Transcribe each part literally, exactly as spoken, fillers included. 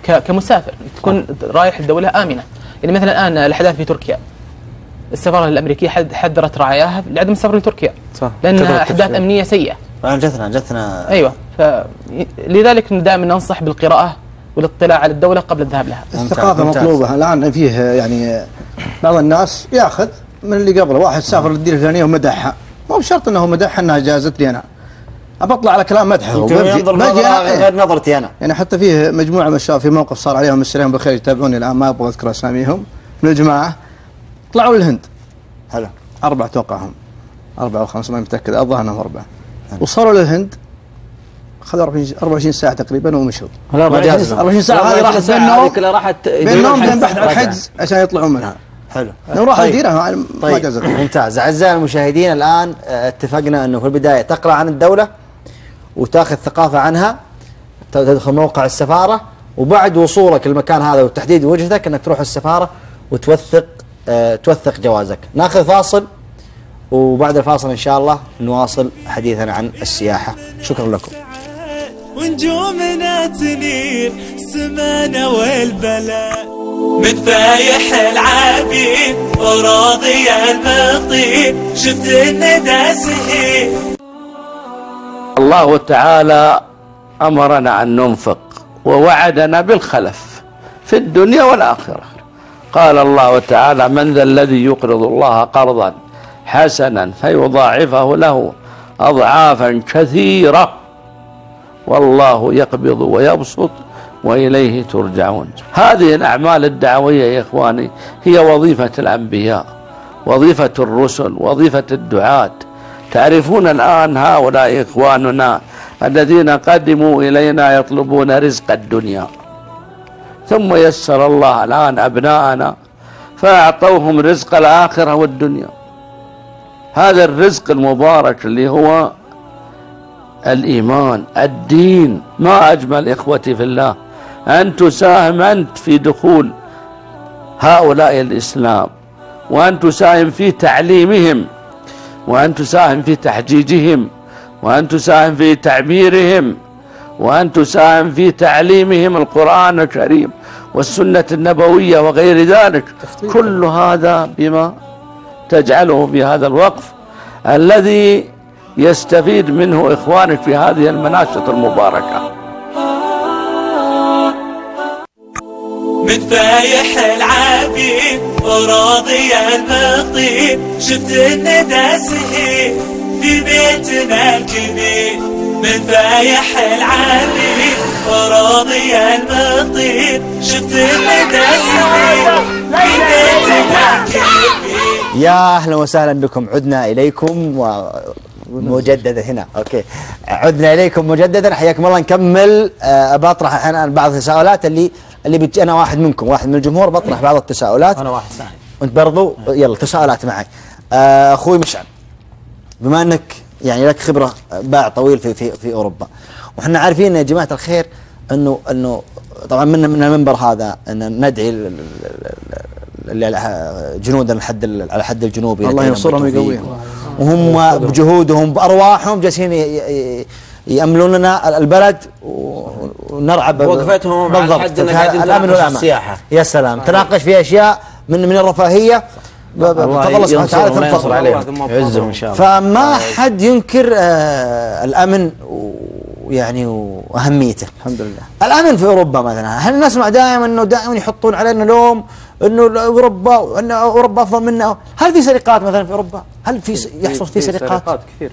كمسافر تكون رايح الدولة آمنة. يعني مثلا الآن الأحداث في تركيا، السفارة الأمريكية حذرت رعاياها لعدم السفر لتركيا صح. لأنها أحداث أمنية سيئة. جتنا جتنا أيوة، فلذلك دائما ننصح بالقراءة والاطلاع على الدولة قبل الذهاب لها. الثقافة مطلوبة الآن. فيه يعني بعض الناس ياخذ من اللي قبله، واحد سافر للدير الفلانية ومدحها، مو بشرط أنه مدحها أنها جازت لي أنا، أبطلع على كلام مدحه وينظر غير نظرتي أنا. يعني حتى فيه مجموعة من الشباب في موقف صار عليهم السلام بالخير يتابعوني الآن، ما أبغى أذكر أساميهم، من الجماعة طلعوا للهند. حلو. أربعة توقعهم، أربعة أو خمسة ما متأكد، الظاهر أنهم أربعة. وصلوا للهند خذوا أربعة وعشرين ساعة تقريبا ومشوا. أربعة وعشرين ساعة هذه راحت بينهم كلها راحت بينهم بين بحث عن الحجز عشان يطلعون منها. حلو. لو راح الديرة ما طيب. جازت. ممتاز. أعزائي المشاهدين، الآن اتفقنا أنه في البداية تقرأ عن الدولة وتاخذ ثقافة عنها، تدخل موقع السفارة، وبعد وصولك المكان هذا وتحديد وجهتك أنك تروح السفارة وتوثق اه توثق جوازك. ناخذ فاصل، وبعد الفاصل إن شاء الله نواصل حديثنا عن السياحة. شكرا لكم. ونجومنا تنير سمانا والبلاء، متفايح العابين وراضي المطير، شفت الندى سهير. الله تعالى أمرنا أن ننفق ووعدنا بالخلف في الدنيا والآخرة. قال الله تعالى: من ذا الذي يقرض الله قرضا حسنا فيضاعفه له أضعافا كثيرة والله يقبض ويبسط وإليه ترجعون. هذه الأعمال الدعوية يا إخواني هي وظيفة الأنبياء، وظيفة الرسل، وظيفة الدعاة. تعرفون الآن هؤلاء إخواننا الذين قدموا إلينا يطلبون رزق الدنيا، ثم يسر الله الآن أبناءنا فأعطوهم رزق الآخرة والدنيا. هذا الرزق المبارك اللي هو الإيمان، الدين. ما أجمل إخوتي في الله أن تساهم أنت في دخول هؤلاء الإسلام، وأن تساهم في تعليمهم، وأن تساهم في تحجيجهم، وأن تساهم في تعبيرهم، وأن تساهم في تعليمهم القرآن الكريم والسنة النبوية وغير ذلك. كل هذا بما تجعله في هذا الوقف الذي يستفيد منه إخوانك في هذه المناشط المباركة. متفايح العابين وراضي المطير، شفت الندى سهير في بيتنا الكبير. متفايح العابين وراضي المطير، شفت الندى سهير في بيتنا الكبير. يا أهلا وسهلا بكم، عدنا إليكم ومجددا هنا. أوكي، عدنا إليكم مجددا، حياكم الله. نكمل. أه بطرح الحين بعض التساؤلات اللي اللي بتجي. أنا واحد منكم، واحد من الجمهور، بطرح بعض التساؤلات. أنا واحد ثاني. وأنت برضو. يلا تساؤلات معي. أه أخوي مشعل، بما أنك يعني لك خبرة باع طويل في في في أوروبا، وإحنا عارفين يا جماعة الخير إنه إنه طبعا من من المنبر هذا أن ندعي اللي على جنودنا الحد على الحد الجنوبي، الله ينصرهم ويقويهم، وهم بجهودهم بأرواحهم جالسين يأملون لنا البلد ونرعى وقفتهم على حد الأمن والأمان. السياحة. يا سلام. تناقش في أشياء من من الرفاهية. الله سبحانه وتعالى ينصر عليهم يعزهم إن شاء الله. فما حد ينكر آه الأمن ويعني وأهميته. الحمد لله. الأمن في أوروبا مثلا، هل نسمع دائما إنه دائما يحطون علينا لوم إنه أوروبا أن أوروبا أفضل منا؟ هل في سرقات مثلا في أوروبا؟ هل في يحصل في سرقات؟ سرقات كثيرة،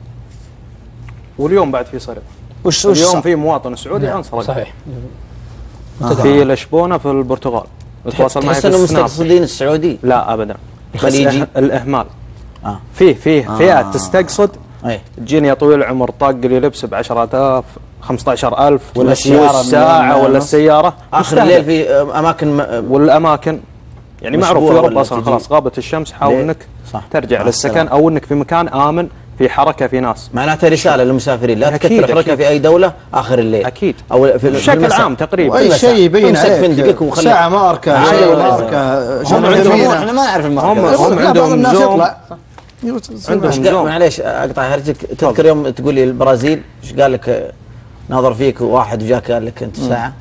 واليوم بعد في سرقة. وش وش اليوم في مواطن سعودي انسرق. صحيح. آه. في لشبونة في البرتغال. تواصل معي في السناب. مستقصدين السعودي؟ لا ابدا. الخليجي. الاهمال. اه فيه فيه آه. فئات تستقصد. اي تجيني يا طويل العمر طاق لي لبس ب عشرة آلاف خمسة عشر ألف ولا السيارة الساعة ولا السيارة اخر الليل في اماكن م... والاماكن يعني معروف في اوروبا اصلا خلاص غابت الشمس. حاول انك صح. ترجع للسكن او انك في مكان امن في حركه في ناس. معناتها رساله للمسافرين لا تكثر حركه في اي دوله اخر الليل. اكيد. او في بشكل عام تقريبا. اي شيء يبين عليك ساعه ما اركه ما اركه. هم عندهم احنا ما نعرف الماركه. هم عندهم زوم. عندهم زوم. معليش اقطع هرجك. تذكر يوم تقول لي البرازيل ايش قال لك؟ ناظر فيك واحد وجاك قال لك انت ساعه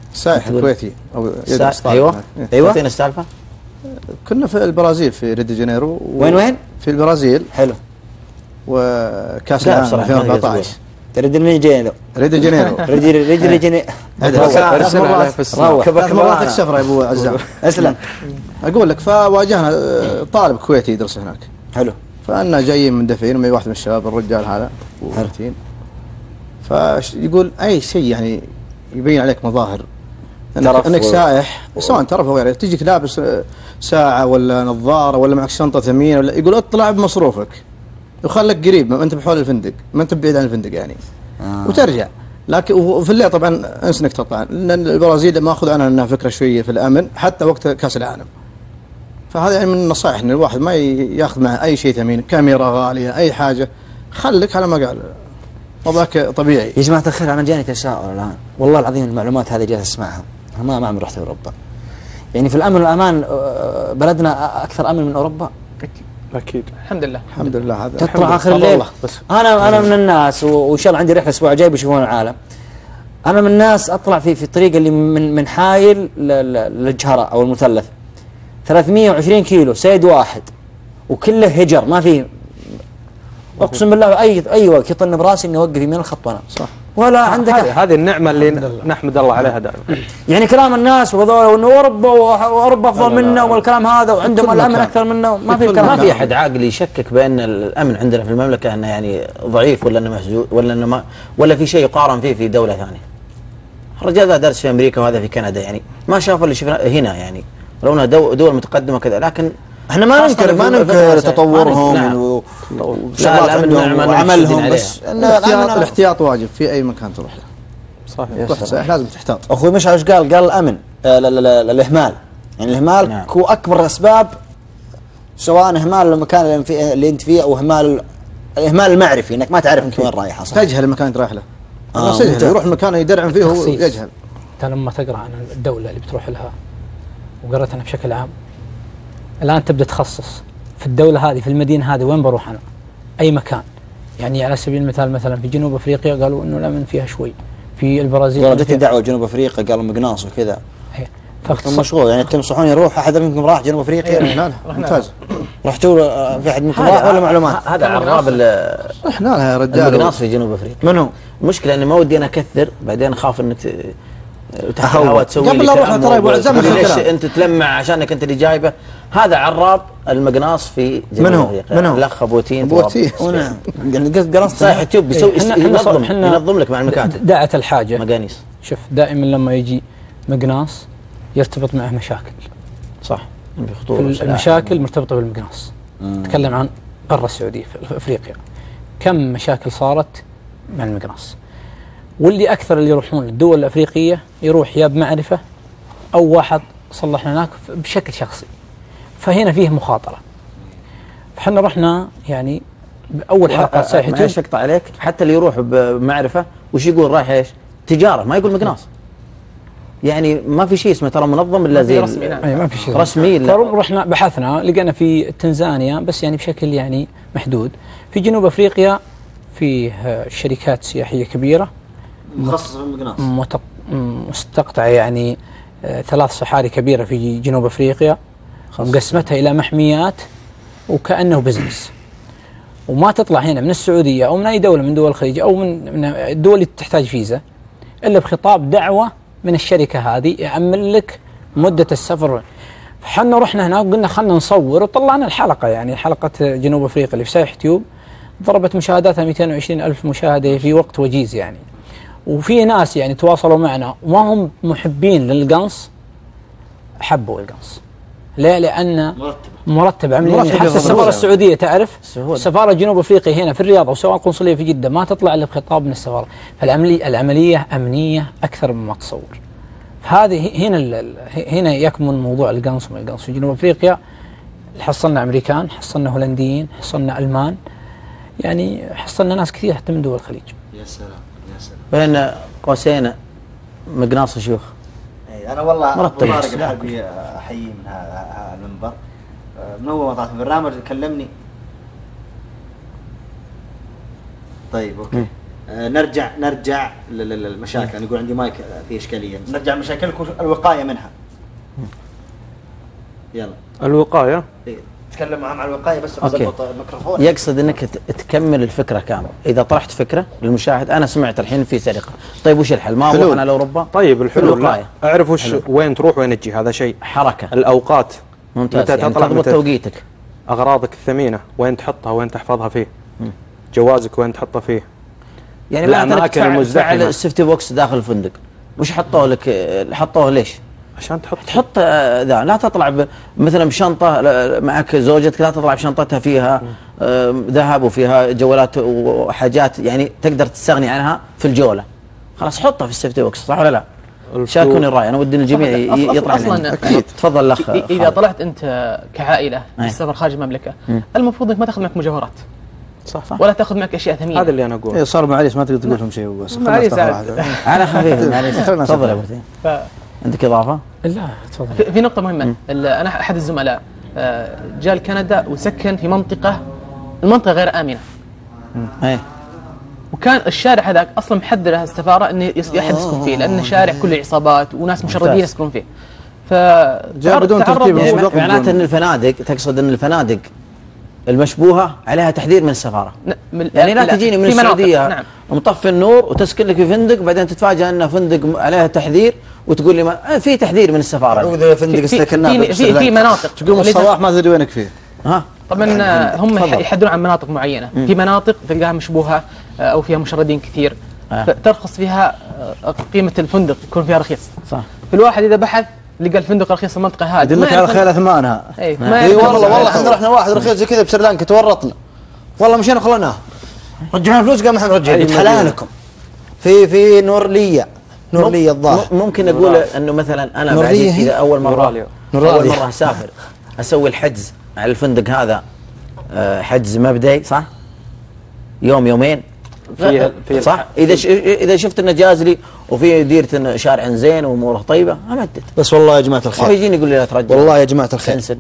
سائح الكويتي او ايوه ايوه اعطينا السالفه. كنا في البرازيل في ريو دي جانيرو. وين وين؟ في البرازيل. حلو. وكاس العالم ألفين وأربعة عشر. ريو دي جانيرو. ريو دي جانيرو. ريو دي جانيرو. ارسل عليه في السماء. ثلاث مرات السفره يا ابو عزام. اسلم. اقول لك فواجهنا طالب كويتي يدرس هناك. حلو. فانا جايين من دفين ومعي واحد من الشباب الرجال هذا ومرتين. فيقول اي شيء يعني يبين عليك مظاهر انك, إنك سائح سواء ترف او غيره، تجيك لابس ساعه ولا نظاره ولا معك شنطه ثمينه ولا يقول اطلع بمصروفك وخلك قريب، ما انت بحول الفندق، ما انت بعيد عن الفندق يعني. آه. وترجع. لكن وفي الليل طبعا انس انك تطلع، لان البرازيل ماخذ عنها انها فكره شويه في الامن حتى وقت كاس العالم. فهذا يعني من النصائح ان الواحد ما ياخذ معه اي شيء ثمين، كاميرا غاليه اي حاجه، خليك على ما قال وضعك طبيعي. يا جماعه الخير انا جاني تساؤل الان، والله العظيم المعلومات هذه جالس اسمعها، ما ما عمري رحت اوروبا. يعني في الامن والامان بلدنا اكثر امن من اوروبا؟ اكيد. الحمد لله. الحمد لله. هذا تطلع اخر الليل. انا انا من الناس وان شاء الله عندي رحله الاسبوع الجاي بيشوفون العالم. انا من الناس اطلع في في الطريق اللي من من حايل للجهره او المثلث ثلاثمئة وعشرين كيلو سيد واحد وكله هجر ما في، اقسم بالله اي اي وقت يطن براسي اني اوقف يمين الخط وانا صح ولا عندك. هذه النعمه اللي نحمد الله عليها دائما. يعني كلام الناس وهذول وانه اوروبا واوروبا افضل منا والكلام هذا وعندهم الامن اكثر منا، ما في كلام. ما في احد عاقل يشكك بان الامن عندنا في المملكه انه يعني ضعيف ولا انه مهزوز ولا انه ما ولا في شيء يقارن فيه في دوله ثانيه. الرجال ذا درس في امريكا وهذا في كندا، يعني ما شافوا اللي شفنا هنا، يعني لو انها دول متقدمه كذا، لكن احنا ما ننكر ما ننكر تطورهم وعملهم، بس الاحتياط واجب في اي مكان تروح له. صحيح. لازم تحتاط. اخوي مشعل ايش قال؟ قال الامن الاهمال، يعني الاهمال نعم. هو اكبر الاسباب، سواء اهمال المكان اللي انت فيه او اهمال الاهمال المعرفي، انك ما تعرف انت وين رايح اصلا، تجهل المكان اللي رايح له. آه يجهل، يروح المكان يدرعم فيه وهو يجهل. انت لما تقرا عن الدوله اللي بتروح لها وقرأت أنا بشكل عام، الآن تبدأ تخصص في الدولة هذه في المدينة هذه وين بروح أنا؟ أي مكان. يعني على سبيل المثال مثلا في جنوب أفريقيا قالوا إنه الأمن فيها شوي، في البرازيل والله جتني دعوة جنوب أفريقيا قالوا مقناص وكذا. فاختصر مشغول يعني تنصحون يروح أحد منكم راح جنوب أفريقيا؟ لا ممتاز. رحتوا في أحد منكم راح ولا معلومات؟ هذا عراب رحنا لها يا رجال المقناص في جنوب أفريقيا. من هو؟ المشكلة إني ما ودي أنا أكثر، بعدين أخاف إنك تحت الهواء تسوي قبل لا اروح ترى ابو عزام ليش انت تلمع عشانك انت اللي جايبه. هذا عراب المقناص في جنوب افريقيا. من هو؟ الاخ ابو تين. ابو تين يعني قصد صحيح تشوف بيسوي ينظم ينظم لك مع المكاتب. داعت الحاجه مقانيس. شوف دائما لما يجي مقناص يرتبط معه مشاكل. صح. في خطوره. المشاكل مرتبطه بالمقناص. نتكلم عن برا السعوديه في افريقيا كم مشاكل صارت مع المقناص، واللي اكثر اللي يروحون الدول الافريقيه يروح يا بمعرفه او واحد صلح هناك بشكل شخصي، فهنا فيه مخاطره. فاحنا رحنا يعني باول حلقه سايحتين. معلش اقطع عليك، حتى اللي يروح بمعرفه وش يقول رايح ايش؟ تجاره، ما يقول مقناص. يعني ما في شيء اسمه ترى منظم الا زي رسمي. نعم. ما في شيء رسمي. فرحنا بحثنا لقينا في تنزانيا بس يعني بشكل يعني محدود. في جنوب افريقيا فيه شركات سياحيه كبيره مخصصة بالمقناص مستقطعة يعني آه ثلاث صحاري كبيرة في جنوب أفريقيا وقسمتها إلى محميات وكأنه بزنس، وما تطلع هنا من السعودية أو من أي دولة من دول الخليج أو من, من الدول اللي تحتاج فيزا إلا بخطاب دعوة من الشركة هذه يأمن لك مدة السفر. فحنا رحنا هناك وقلنا خلنا نصور وطلعنا الحلقة، يعني حلقة جنوب أفريقيا اللي في سايح تيوب ضربت مشاهداتها مئتين وعشرين ألف مشاهدة في وقت وجيز يعني. وفي ناس يعني تواصلوا معنا وما هم محبين للقنص حبوا القنص. ليه؟ لأن مرتب مرتب عمليا. حتى السفارة السعودية تعرف سفارة جنوب أفريقيا هنا في الرياض أو سواء قنصلية في جدة ما تطلع إلا بخطاب من السفارة، فالعملية العملية أمنية أكثر مما تصور. فهذه هنا هنا يكمن موضوع القنص وما القنص في جنوب أفريقيا. حصلنا أمريكان، حصلنا هولنديين، حصلنا ألمان، يعني حصلنا ناس كثير حتى من دول الخليج. يا سلام يا سلام. بين قوسين مقناص شيوخ. انا والله مرتب طارق الحربي احيي من هذا المنبر، من اول ما طلعت في البرنامج كلمني. طيب اوكي. آه نرجع نرجع للمشاكل. انا اقول عندي مايك في اشكاليه. نرجع مشاكلكم الوقايه منها. يلا الوقايه تكلم معهم على الوقايه بس اضبط الميكروفون. يقصد انك تكمل الفكره كامله. اذا طرحت فكره للمشاهد، انا سمعت الحين في سرقه، طيب وش الحل؟ ما روحنا لاوروبا؟ طيب الحلول لا. اعرف وش حلو. وين تروح وين تجي، هذا شيء. حركه الاوقات ممتاز، متى يعني تضبط توقيتك، اغراضك الثمينه وين تحطها وين تحفظها فيه، م. جوازك وين تحطه فيه، يعني الاماكن المزدحمه. فعل السيفتي بوكس داخل الفندق وش حطوه لك؟ حطوه ليش؟ عشان تحط تحط ذا، لا تطلع مثلا بشنطه معك زوجتك، لا تطلع بشنطتها فيها ذهب وفيها جوالات وحاجات يعني تقدر تستغني عنها في الجوله، خلاص حطها في السيفتي بوكس، صح ولا لا؟ شاركوني الراي، انا ودي الجميع يطلع اصلا اكيد. تفضل الاخ. اذا طلعت انت كعائله للسفر خارج المملكه، المفروض انك ما تاخذ معك مجوهرات، صح صح، ولا تاخذ معك اشياء ثمينه. هذا اللي انا اقوله. صار معليش ما تقدر تقول لهم شيء بس معليش على خفيف. معليش تفضل يا ابو حسين. عندك اضافه؟ لا تفضل. في نقطه مهمه، انا احد الزملاء جاء لكندا وسكن في منطقه المنطقه غير امنه. ايه وكان الشارع هذاك اصلا محدد له السفاره انه احد يسكن فيه، لانه شارع كله عصابات وناس مشردين يسكنون فيه. ف جاء بدون ترتيب مسبق. معناته ان الفنادق، تقصد ان الفنادق المشبوهه عليها تحذير من السفاره، يعني لا, لا تجيني من السعوديه نعم. مطفي النور وتسكن لك في فندق، بعدين تتفاجئ ان فندق عليها تحذير وتقول لي ما في تحذير من السفاره. اعوذ فندق استكناه في, في, في مناطق تقوم الصباح ما تدري وينك فيه. ها طبعا هم يحددون عن مناطق معينه، في مناطق تلقاها مشبوهه او فيها مشردين كثير، فترخص فيها قيمه الفندق يكون فيها رخيص. صح. فالواحد اذا بحث لقى الفندق رخيص في المنطقه هذه يدل لك على خيال اثمانها. اي والله والله احنا رحنا واحد رخيص زي كذا بسريلانكا تورطنا، والله مشينا خلناه رجعنا فلوس قام احنا رجعنا حلالكم في في نورليه نورليه الظاهر. ممكن اقول انه مثلا انا بعد اذا اول مره اول مره اسافر اسوي الحجز على الفندق هذا، حجز مبدئي صح؟ يوم يومين في في صح. اذا ش... اذا شفت انه جاز لي وفي ديره شارع زين واموره طيبه امدد. بس والله يا جماعه الخير يجيني يقول لي لا ترجع. والله يا جماعه الخير انسل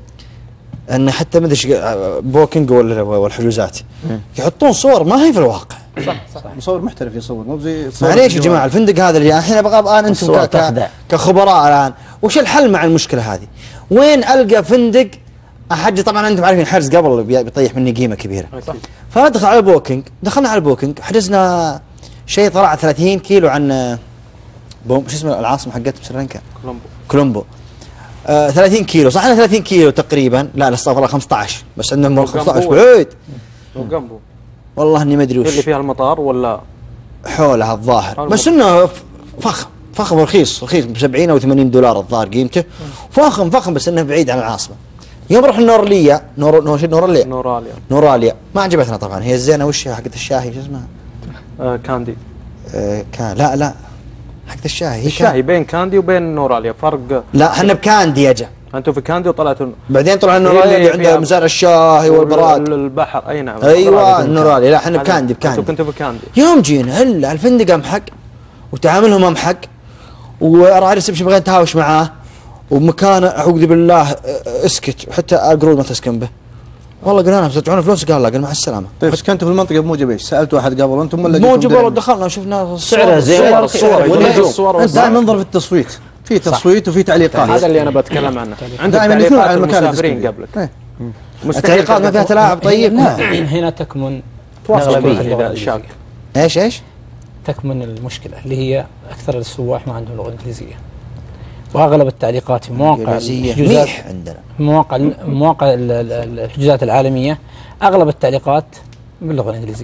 ان حتى ما ادري بوكينج ولا والحجوزات يحطون صور ما هي في الواقع. صح صح مصور محترف يصور مو زي معليش يا جماعه الفندق هذا اللي الحين ابغى الان انتم كخبراء الان وش الحل مع المشكله هذه؟ وين القى فندق احجز؟ طبعا انتم عارفين حجز قبل بيطيح مني قيمه كبيره. فندخل على البوكينج، دخلنا على البوكينج حجزنا شيء طلع ثلاثين كيلو عن بوم شو اسمه العاصمه حقت سريلانكا؟ كولومبو. كولومبو آه ثلاثين كيلو صح. انا ثلاثين كيلو تقريبا، لا لا استغفر الله خمسة عشر، بس عندنا خمسة عشر بعيد. كولومبو والله اني ما ادري وش اللي فيها المطار ولا حولها الظاهر، بس انه فخم فخم ورخيص رخيص ب سبعين او ثمانين دولار الظاهر قيمته، فخم فخم بس انه بعيد عن العاصمه. يوم رحنا نورليا نور نور نوراليا نوراليا نوراليا ما عجبتنا طبعا. هي الزينه وش حقت الشاهي شو اسمها؟ آه كاندي. آه كان لا لا حقت الشاهي. الشاهي بين كاندي وبين نوراليا فرق. لا احنا بكاندي يا جا. انتم في كاندي وطلعتوا بعدين طلعنا نوراليا اللي عنده مزارع الشاهي والبراق البحر. اي نعم ايوه نوراليا. لا احنا بكاندي بكاندي. انتم كنتوا في كاندي. يوم جينا الا الفندق امحق وتعاملهم امحق وراعي سبش بغيت تهاوش معاه ومكانه اعوذ بالله اسكت حتى القرود ما تسكن به. والله قلنا لهم تدفعون فلوس قال لا قال مع السلامه. طيب سكنتوا في المنطقه بموجب ايش؟ سالت واحد قبل انتم ولا موجب؟ والله دخلنا وشفنا سعرها زين الصور. دائما ننظر في التصويت، في تصويت وفي تعليقات. هذا اللي انا بتكلم عنه. عندك تعليقات على المسافرين قبلك. التعليقات ما فيها تلاعب. طيب هنا تكمن اغلبيه اذا شاك. ايش ايش؟ تكمن المشكله اللي هي اكثر السواح ما عندهم لغه انجليزيه، واغلب التعليقات في مواقع الحجوزات عندنا مواقع مواقع الحجوزات العالميه اغلب التعليقات باللغه الانجليزيه.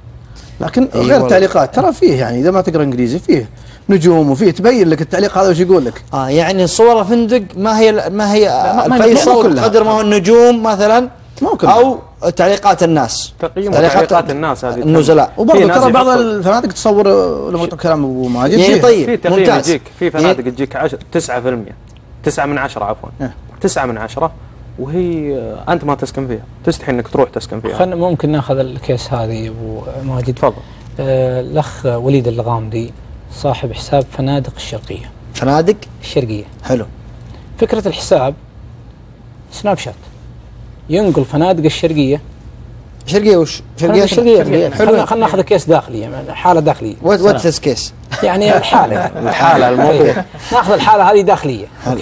لكن أيوة غير التعليقات ترى فيه يعني اذا ما تقرا انجليزي فيه نجوم وفيه تبين لك التعليق هذا وش يقول لك. اه يعني صور فندق ما هي ما هي الفيصل قدر ما هو النجوم مثلا او تعليقات الناس، تقييم تعليقات الناس هذه النزلاء. وبرضه ترى بعض الفنادق تصور لما كلام ابو ماجد يعني طيب في تقييم يجيك في فنادق تجيك تسعة بالمئة تسعة من عشرة عفوا تسعة من عشرة وهي انت ما تسكن فيها، تستحي انك تروح تسكن فيها. خلينا ممكن ناخذ الكيس هذه ابو ماجد. تفضل. آه الاخ وليد الغامدي صاحب حساب فنادق الشرقيه. فنادق الشرقيه حلو. فكره الحساب سناب شات، ينقل فنادق الشرقيه شرقيه وش؟ شرقيه شرقيه حلو. خلينا ناخذ كيس داخليه، حاله داخليه. وات ذس كيس؟ يعني الحاله الحاله الموضوع ناخذ الحاله هذه داخليه.